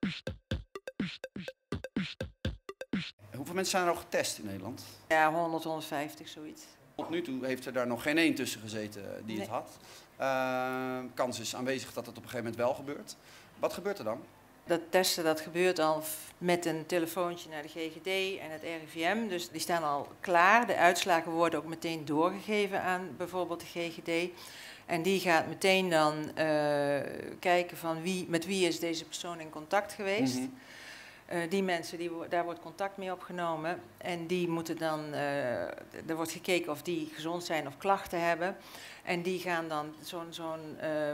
Hoeveel mensen zijn er al getest in Nederland? Ja, 100, 150, zoiets. Tot nu toe heeft er daar nog geen één tussen gezeten die het had. Kans is aanwezig dat het op een gegeven moment wel gebeurt. Wat gebeurt er dan? Dat testen dat gebeurt al met een telefoontje naar de GGD en het RIVM. Dus die staan al klaar. De uitslagen worden ook meteen doorgegeven aan bijvoorbeeld de GGD. En die gaat meteen dan kijken van met wie is deze persoon in contact geweest. Mm-hmm. Die mensen, daar wordt contact mee opgenomen. En die moeten dan, er wordt gekeken of die gezond zijn of klachten hebben. En die gaan dan zo'n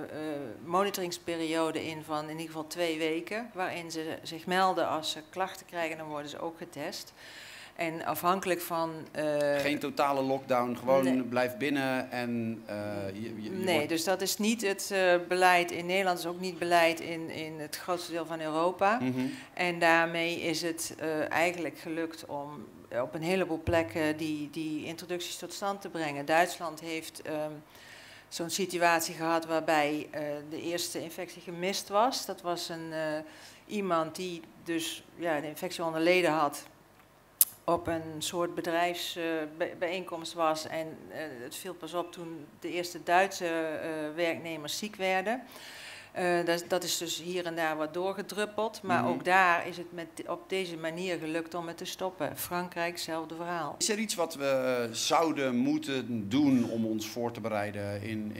monitoringsperiode in van in ieder geval 2 weken. Waarin ze zich melden als ze klachten krijgen, dan worden ze ook getest. En afhankelijk van... Geen totale lockdown, gewoon blijf binnen en... Nee, dus dat is niet het beleid in Nederland, is ook niet beleid in het grootste deel van Europa. Mm-hmm. En daarmee is het eigenlijk gelukt om op een heleboel plekken die introducties tot stand te brengen. Duitsland heeft zo'n situatie gehad waarbij de eerste infectie gemist was. Dat was iemand die dus de infectie onderleden had, op een soort bedrijfsbijeenkomst was en het viel pas op toen de eerste Duitse werknemers ziek werden. Dat is dus hier en daar wat doorgedruppeld, maar ook daar is het op deze manier gelukt om het te stoppen. Frankrijk, hetzelfde verhaal. Is er iets wat we zouden moeten doen om ons voor te bereiden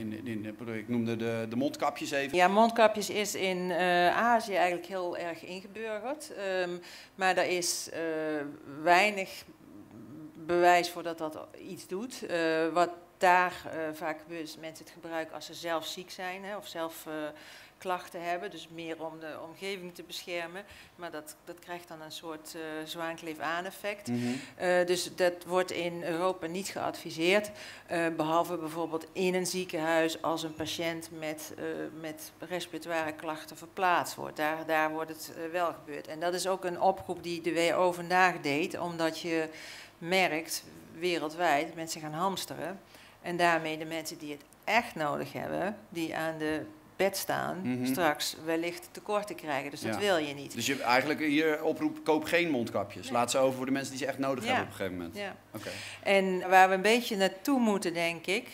ik noemde de mondkapjes even. Ja, mondkapjes is in Azië eigenlijk heel erg ingeburgerd, maar er is weinig bewijs voor dat dat iets doet. Wat daar vaak gebeurt is dat mensen het gebruiken als ze zelf ziek zijn of zelf klachten hebben, dus meer om de omgeving te beschermen. Maar dat krijgt dan een soort zwaankleef-aan-effect. Mm-hmm. Dus dat wordt in Europa niet geadviseerd, behalve bijvoorbeeld in een ziekenhuis als een patiënt met respiratoire klachten verplaatst wordt. Daar wordt het wel gebeurd. En dat is ook een oproep die de WHO vandaag deed, omdat je merkt wereldwijd mensen gaan hamsteren. En daarmee de mensen die het echt nodig hebben, die aan de bed staan, straks wellicht tekorten krijgen. Dus dat wil je niet. Dus je eigenlijk hier oproep, koop geen mondkapjes. Nee. Laat ze over voor de mensen die ze echt nodig hebben op een gegeven moment. Ja. Okay. En waar we een beetje naartoe moeten, denk ik,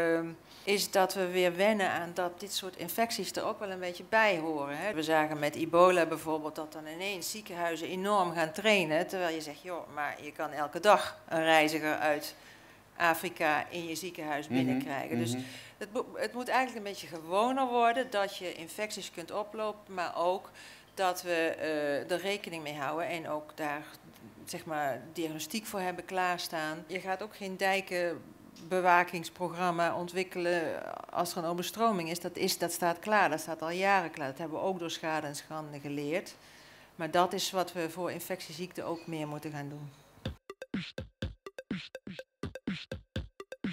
is dat we weer wennen aan dat dit soort infecties er ook wel een beetje bij horen. Hè. We zagen met ebola bijvoorbeeld dat dan ineens ziekenhuizen enorm gaan trainen, terwijl je zegt, joh, maar je kan elke dag een reiziger uit Afrika in je ziekenhuis binnenkrijgen. Dus het moet eigenlijk een beetje gewoner worden dat je infecties kunt oplopen, maar ook dat we er rekening mee houden en ook daar zeg maar diagnostiek voor hebben klaarstaan. Je gaat ook geen dijkenbewakingsprogramma ontwikkelen als er een overstroming is. Dat staat klaar, dat staat al jaren klaar. Dat hebben we ook door schade en schande geleerd. Maar dat is wat we voor infectieziekten ook meer moeten gaan doen.